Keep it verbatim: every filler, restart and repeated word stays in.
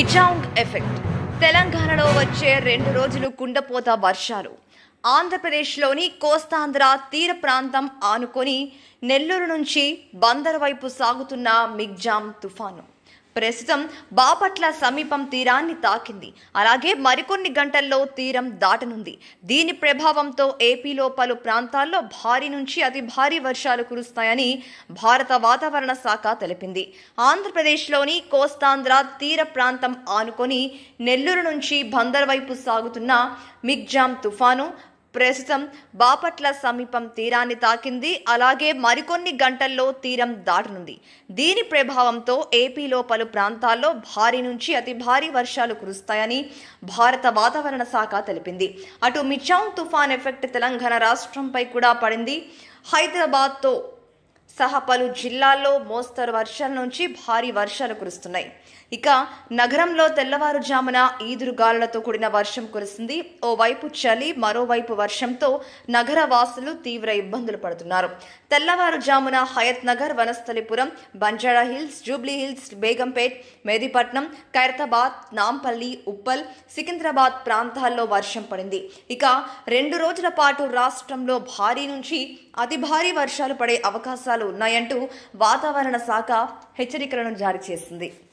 Michaung effect తెలంగాణలో వచ్చే రెండు రోజులు కుండపోత వర్షాలు. ఆంధ్రప్రదేశ్లోని కోస్తాంధ్ర తీర ప్రాంతం ఆనుకొని నెల్లూరు నుంచి బందర్ వైపు సాగుతున్న మిగ్జామ్ తుఫాను ప్రస్తుతం బాపట్ల సమీపం తీరాన్ని తాకింది. అలాగే మరికొన్ని గంటల్లో తీరం దాటనుంది. దీని ప్రభావంతో ఏపీలో పలు ప్రాంతాల్లో భారీ నుంచి అతి భారీ వర్షాలు కురుస్తాయని భారత వాతావరణ శాఖ తెలిపింది. ఆంధ్రప్రదేశ్లోని కోస్తాంధ్ర తీర ప్రాంతం ఆనుకొని నెల్లూరు నుంచి బందర్ వైపు సాగుతున్న మిగ్జామ్ తుఫాను ప్రస్తుతం బాపట్ల సమీపం తీరాన్ని తాకింది. అలాగే మరికొన్ని గంటల్లో తీరం దాటనుంది. దీని ప్రభావంతో ఏపీలో పలు ప్రాంతాల్లో భారీ నుంచి అతి భారీ వర్షాలు కురుస్తాయని భారత వాతావరణ శాఖ తెలిపింది. అటు మిచాంగ్ తుఫాన్ ఎఫెక్ట్ తెలంగాణ రాష్ట్రంపై కూడా పడింది. హైదరాబాద్తో సహా పలు జిల్లాల్లో మోస్తరు వర్షాల నుంచి భారీ వర్షాలు కురుస్తున్నాయి. ఇక నగరంలో తెల్లవారుజామున ఈదురుగాలులతో కూడిన వర్షం కురిసింది. ఓవైపు చలి, మరోవైపు వర్షంతో నగర వాసులు తీవ్ర ఇబ్బందులు పడుతున్నారు. తెల్లవారుజామున Hayathnagar, Vanasthalipuram, Banjara Hills, Jubilee Hills, Begumpet, Mehdipatnam, Khairatabad, Nampally, Uppal, Secunderabad ప్రాంతాల్లో వర్షం పడింది. ఇక రెండు రోజుల పాటు రాష్ట్రంలో భారీ నుంచి అతి భారీ వర్షాలు పడే అవకాశాలు ఉన్నాయంటూ వాతావరణ శాఖ హెచ్చరికలను జారీ చేసింది.